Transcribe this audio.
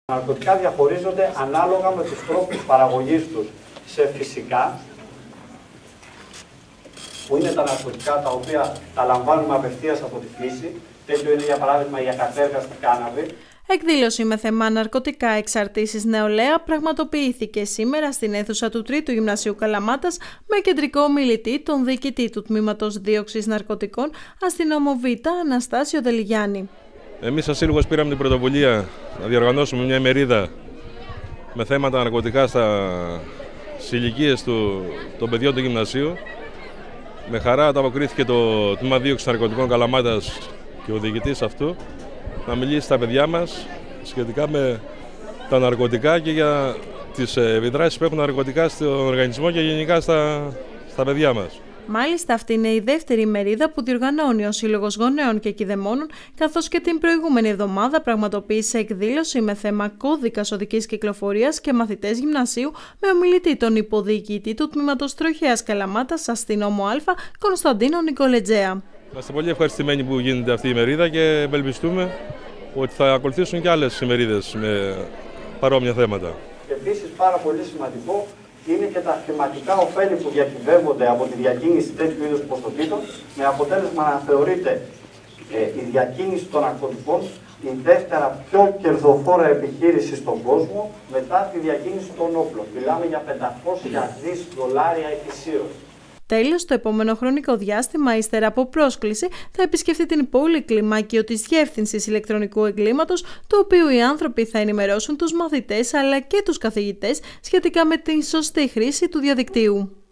Τα ναρκωτικά διαχωρίζονται ανάλογα με τους τρόπους παραγωγής τους σε φυσικά, που είναι τα ναρκωτικά τα οποία τα λαμβάνουμε απευθείας από τη φύση. Τέτοιο είναι για παράδειγμα η ακατέργαστη κάναβη. Εκδήλωση με θέμα ναρκωτικά εξαρτήσεις νεολαία πραγματοποιήθηκε σήμερα στην αίθουσα του Τρίτου Γυμνασίου Καλαμάτας με κεντρικό ομιλητή τον διοικητή του Τμήματος Δίωξης Ναρκωτικών αστυνόμο Β. Αναστάσιο Δελιγιάννη. Εμείς ως Σύλλογος πήραμε την πρωτοβουλία να διοργανώσουμε μια ημερίδα με θέματα ναρκωτικά στις ηλικίες των παιδιών του γυμνασίου. Με χαρά ανταποκρίθηκε το Τμήμα Δίωξης Ναρκωτικών Καλαμάτας και ο διοικητής αυτού να μιλήσει στα παιδιά μας σχετικά με τα ναρκωτικά και για τις επιδράσεις που έχουν ναρκωτικά στον οργανισμό και γενικά στα παιδιά μας. Μάλιστα, αυτή είναι η δεύτερη ημερίδα που διοργανώνει ο Σύλλογος Γονέων και Κηδεμόνων, καθώς και την προηγούμενη εβδομάδα πραγματοποίησε εκδήλωση με θέμα κώδικας οδικής κυκλοφορίας και μαθητές γυμνασίου με ομιλητή τον υποδιοικητή του Τμήματος Τροχέας Καλαμάτας αστυνόμο Α. Κωνσταντίνο Νικολετζέα. Είμαστε πολύ ευχαριστημένοι που γίνεται αυτή η ημερίδα και ευελπιστούμε ότι θα ακολουθήσουν και άλλες ημερίδες με παρόμοια θέματα. Επίσης, πάρα πολύ σημαντικό είναι και τα χρηματικά ωφέλη που διακυβεύονται από τη διακίνηση τέτοιου είδους ποσοτήτων, με αποτέλεσμα να θεωρείται η διακίνηση των ναρκωτικών η δεύτερα πιο κερδοφόρα επιχείρηση στον κόσμο μετά τη διακίνηση των όπλων. Μιλάμε για 500 δις δολάρια ετησίως. Τέλος, το επόμενο χρονικό διάστημα, ύστερα από πρόσκληση, θα επισκεφτεί την πόλη κλιμάκιο της Διεύθυνσης Ηλεκτρονικού Εγκλήματος, το οποίο οι άνθρωποι θα ενημερώσουν τους μαθητές αλλά και τους καθηγητές σχετικά με την σωστή χρήση του διαδικτύου.